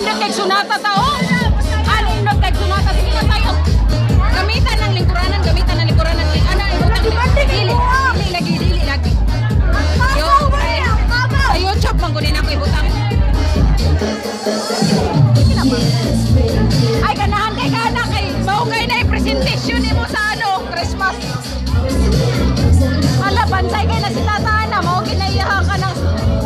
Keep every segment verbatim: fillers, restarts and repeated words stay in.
nindot kay sunata tao. Ano nindot kay sunata? Sige na tayo. Gamitan ng lingkuranan, gamitan ng lingkuranan. Ano, ibutang dili. Dili lagi, dili lagi. Yo, sa YouTube manggunin ako ibutang. Ay, ganahan kay kana kay maugay na i-presentation mo sa ano, Christmas. Hala, bansay kay na si Tatana, mao ginaiyahan ka ng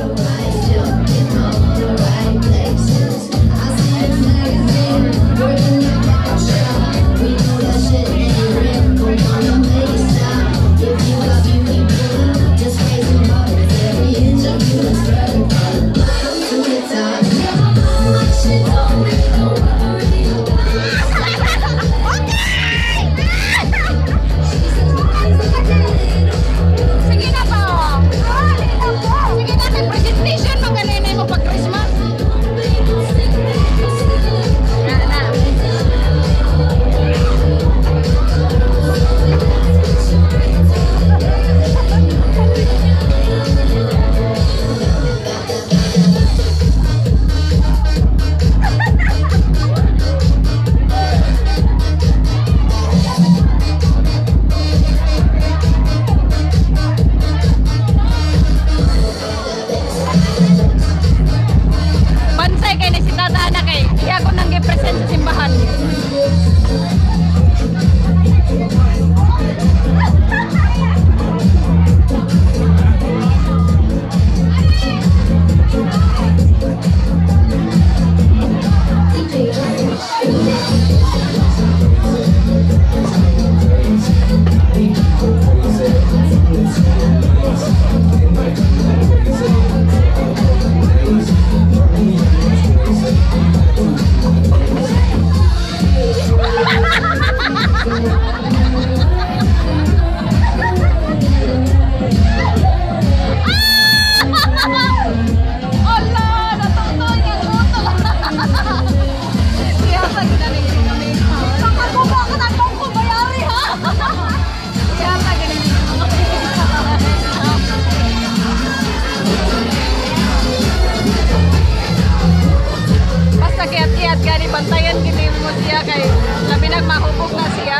bantayan kini mo siya kay labi nagmahubog na siya.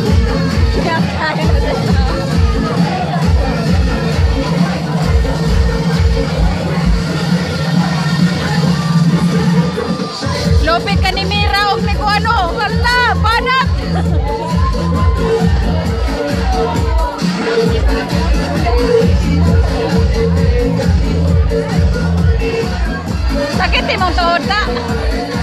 Siya kaya na siya. Lopit ka ni Mira og ni ano, wala, banat. Sakit imong tuod na.